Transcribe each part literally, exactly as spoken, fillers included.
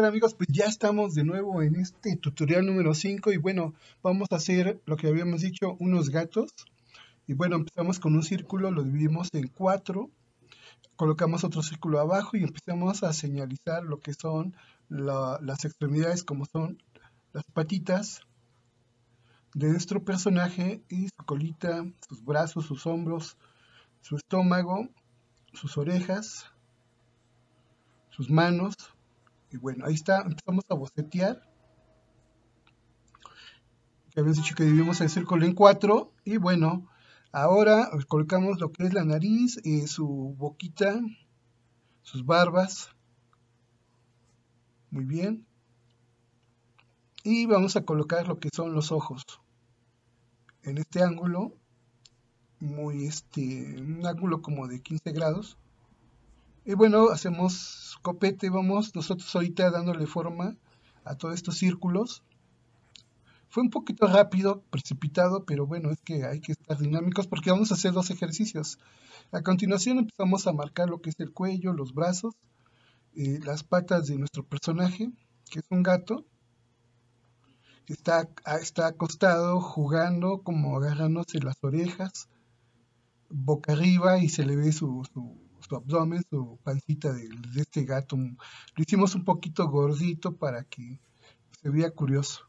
tal, amigos? Pues ya estamos de nuevo en este tutorial número cinco y bueno, vamos a hacer lo que habíamos dicho, unos gatos. Y bueno, empezamos con un círculo, lo dividimos en cuatro, colocamos otro círculo abajo y empezamos a señalizar lo que son la- las extremidades, como son las patitas de nuestro personaje y su colita, sus brazos, sus hombros, su estómago, sus orejas, sus manos. Y bueno, ahí está, empezamos a bocetear. Que habíamos dicho que dividimos el círculo en cuatro. Y bueno, ahora colocamos lo que es la nariz, eh, su boquita, sus barbas. Muy bien. Y vamos a colocar lo que son los ojos. En este ángulo, muy este, un ángulo como de quince grados. Y bueno, hacemos copete, vamos nosotros ahorita dándole forma a todos estos círculos. Fue un poquito rápido, precipitado, pero bueno, es que hay que estar dinámicos porque vamos a hacer dos ejercicios. A continuación empezamos a marcar lo que es el cuello, los brazos, eh, las patas de nuestro personaje, que es un gato. Está, está acostado jugando, como agarrándose las orejas, boca arriba, y se le ve su, su, su abdomen, su pancita de, de este gato. Lo hicimos un poquito gordito para que se vea curioso.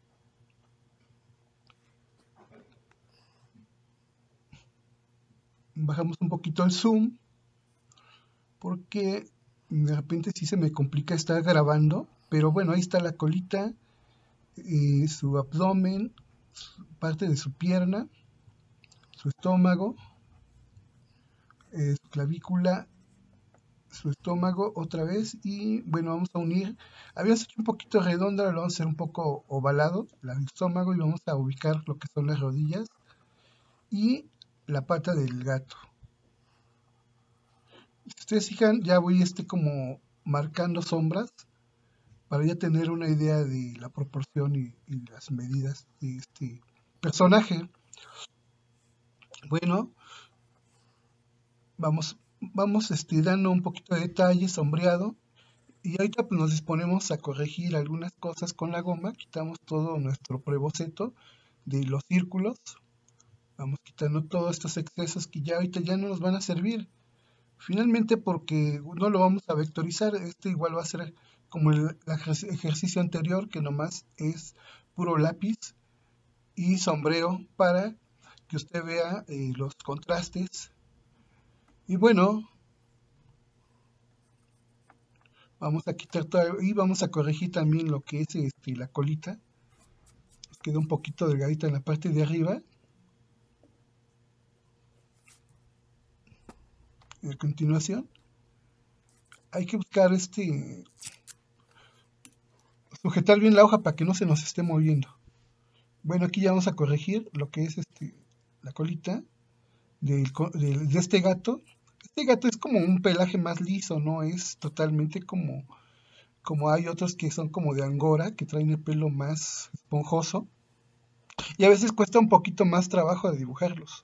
Bajamos un poquito el zoom porque de repente sí se me complica estar grabando, pero bueno, ahí está la colita, eh, su abdomen, su- parte de su pierna, su estómago, eh, su clavícula, su estómago otra vez. Y bueno, vamos a unir. Habíamos hecho un poquito redonda, ahora lo vamos a hacer un poco ovalado, el estómago, y vamos a ubicar lo que son las rodillas y la pata del gato. Si ustedes fijan, ya voy este como marcando sombras para ya tener una idea de la proporción y, y las medidas de este personaje. Bueno, vamos, vamos este, dando un poquito de detalle, sombreado, y ahorita pues, nos disponemos a corregir algunas cosas con la goma. Quitamos todo nuestro preboceto de los círculos, vamos quitando todos estos excesos que ya ahorita ya no nos van a servir. Finalmente, porque no lo vamos a vectorizar, este igual va a ser como el ejercicio anterior, que nomás es puro lápiz y sombrero para que usted vea eh, los contrastes. Y bueno, vamos a quitar todo y vamos a corregir también lo que es este, la colita. Nos queda un poquito delgadita en la parte de arriba. Y a continuación, hay que buscar este sujetar bien la hoja para que no se nos esté moviendo. Bueno, aquí ya vamos a corregir lo que es este la colita del, de, de este gato. Este gato es como un pelaje más liso, no es totalmente como, como hay otros que son como de angora, que traen el pelo más esponjoso. Y a veces cuesta un poquito más trabajo de dibujarlos.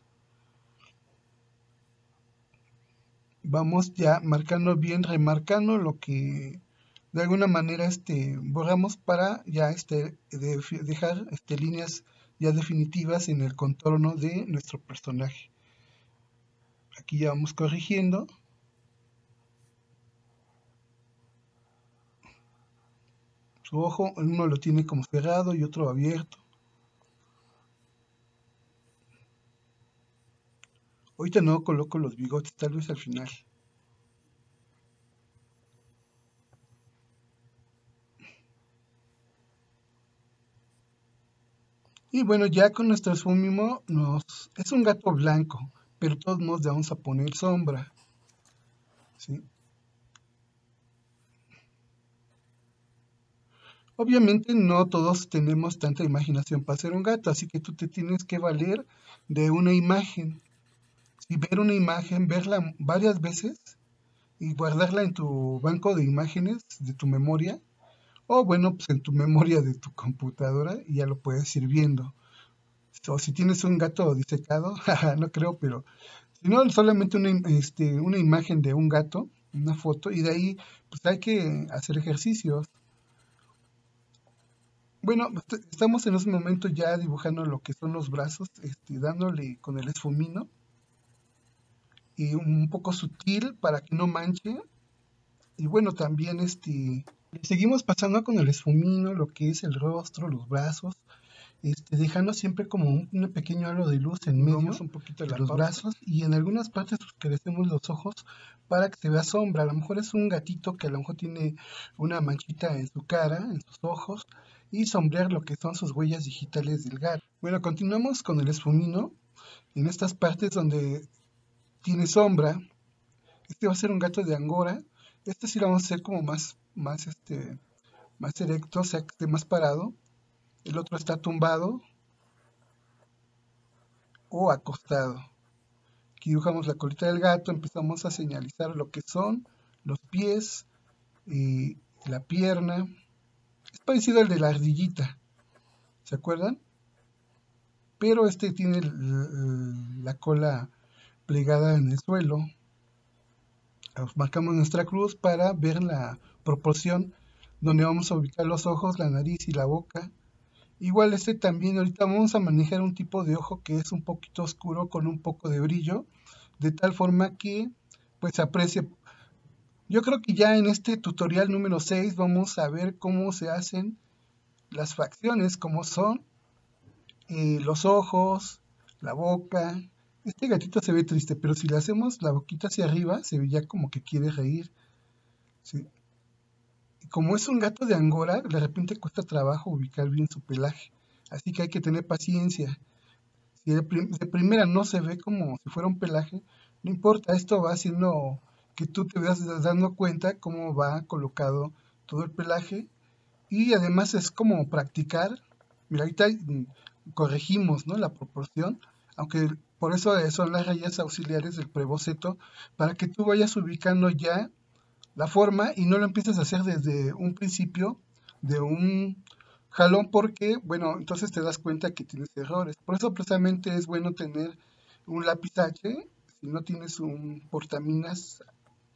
Vamos ya marcando bien, remarcando lo que de alguna manera este, borramos para ya este, de, dejar este, líneas ya definitivas en el contorno de nuestro personaje. Aquí ya vamos corrigiendo. Su ojo, uno lo tiene como cerrado y otro abierto. Ahorita no coloco los bigotes, tal vez al final. Y bueno, ya con nuestro esfumimo nos... es un gato blanco, pero de todos modos le vamos a poner sombra. ¿Sí? Obviamente no todos tenemos tanta imaginación para hacer un gato, así que tú te tienes que valer de una imagen. Y ver una imagen, verla varias veces y guardarla en tu banco de imágenes de tu memoria, o bueno, pues en tu memoria de tu computadora, y ya lo puedes ir viendo. O si tienes un gato disecado, no creo, pero si no, solamente una, este, una imagen de un gato, una foto, y de ahí pues hay que hacer ejercicios. Bueno, est- estamos en ese momento ya dibujando lo que son los brazos, este, dándole con el esfumino y un poco sutil para que no manche. Y bueno, también este, le seguimos pasando con el esfumino lo que es el rostro, los brazos, este, dejando siempre como un, un pequeño halo de luz en medio un poquito de la los pausa. brazos, y en algunas partes pues, crecemos los ojos para que se vea sombra. A lo mejor es un gatito que a lo mejor tiene una manchita en su cara, en sus ojos, y sombrear lo que son sus huellas digitales del gato. Bueno, continuamos con el esfumino. En estas partes donde tiene sombra, este va a ser un gato de Angora. Este sí lo vamos a hacer como más, más, este, más erecto, o sea, que esté más parado. El otro está tumbado o acostado. Aquí dibujamos la colita del gato, empezamos a señalizar lo que son los pies y la pierna. Es parecido al de la ardillita, ¿se acuerdan? Pero este tiene la cola plegada en el suelo. Marcamos nuestra cruz para ver la proporción donde vamos a ubicar los ojos, la nariz y la boca. Igual este también, ahorita vamos a manejar un tipo de ojo que es un poquito oscuro con un poco de brillo, de tal forma que pues se aprecie. Yo creo que ya en este tutorial número seis vamos a ver cómo se hacen las facciones, cómo son eh, los ojos, la boca. Este gatito se ve triste, pero si le hacemos la boquita hacia arriba, se ve ya como que quiere reír. ¿Sí? Y como es un gato de Angora, de repente cuesta trabajo ubicar bien su pelaje. Así que hay que tener paciencia. Si de, prim de primera no se ve como si fuera un pelaje, no importa, esto va haciendo que tú te veas dando cuenta cómo va colocado todo el pelaje, y además es como practicar. Mira, ahorita mm, corregimos, ¿no?, la proporción, aunque por eso son las rayas auxiliares del preboceto, para que tú vayas ubicando ya la forma y no lo empieces a hacer desde un principio de un jalón, porque, bueno, entonces te das cuenta que tienes errores. Por eso precisamente es bueno tener un lápiz H. Si no tienes un portaminas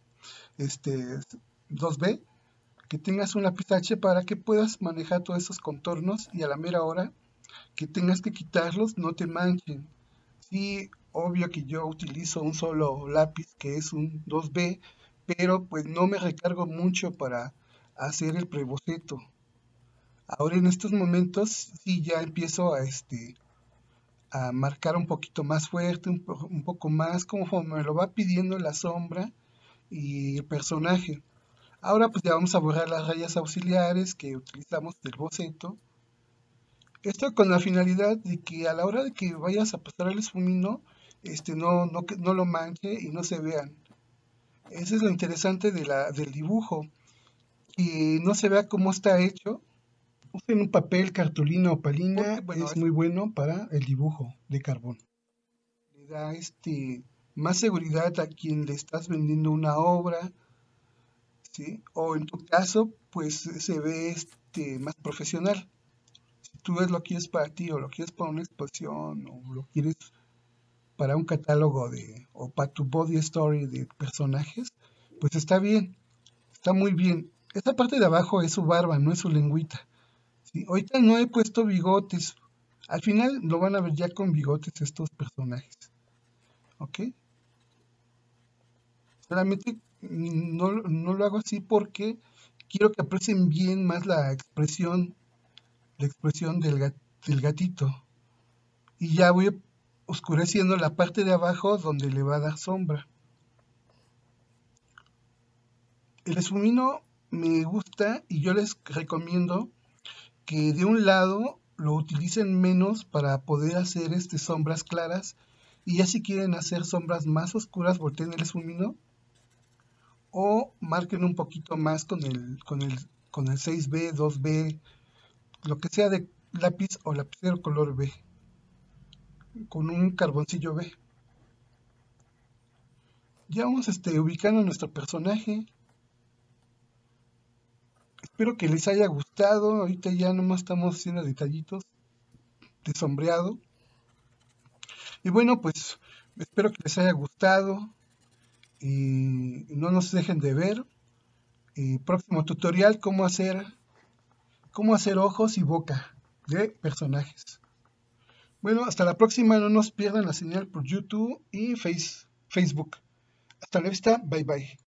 este dos B, que tengas un lápiz H para que puedas manejar todos esos contornos y a la mera hora que tengas que quitarlos no te manchen. Sí, obvio que yo utilizo un solo lápiz que es un dos B, pero pues no me recargo mucho para hacer el preboceto. Ahora en estos momentos sí ya empiezo a este a marcar un poquito más fuerte, un, po un poco más como me lo va pidiendo la sombra y el personaje. Ahora pues ya vamos a borrar las rayas auxiliares que utilizamos del boceto. Esto con la finalidad de que a la hora de que vayas a pasar el esfumino, este, no, no, no lo manche y no se vean. Eso es lo interesante de la, del dibujo, que no se vea cómo está hecho. Usen un papel, cartulina o palina, porque, bueno, es, es muy bueno para el dibujo de carbón. Le da este, más seguridad a quien le estás vendiendo una obra, ¿sí? O en tu caso, pues se ve este, más profesional. Si tú lo quieres para ti, o lo quieres para una exposición, o lo quieres para un catálogo de, o para tu body story de personajes, pues está bien, está muy bien. Esta parte de abajo es su barba, no es su lengüita. ¿Sí? Ahorita no he puesto bigotes. Al final lo van a ver ya con bigotes estos personajes. ¿Ok? Solamente no, no lo hago así porque quiero que aprecien bien más la expresión, la expresión del, gat, del gatito. Y ya voy oscureciendo la parte de abajo donde le va a dar sombra. El esfumino me gusta y yo les recomiendo que de un lado lo utilicen menos para poder hacer este, sombras claras, y ya si quieren hacer sombras más oscuras volteen el esfumino o marquen un poquito más con el, con el, con el seis B, dos B, lo que sea de lápiz o lapicero color B, con un carboncillo B. Ya vamos este, ubicando a nuestro personaje. Espero que les haya gustado. Ahorita ya nomás estamos haciendo detallitos de sombreado. Y bueno, pues espero que les haya gustado y no nos dejen de ver. Y próximo tutorial, cómo hacer, cómo hacer ojos y boca de personajes. Bueno, hasta la próxima, no nos pierdan la señal por YouTube y face, Facebook. Hasta la vista, bye bye.